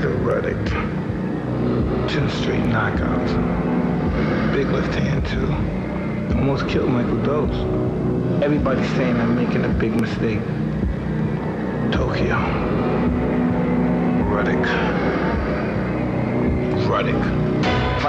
the Ruddock. 10th Street knockouts. Big left hand, too. Almost killed Michael Dose. Everybody's saying I'm making a big mistake. Tokyo. Ruddock. Ruddock.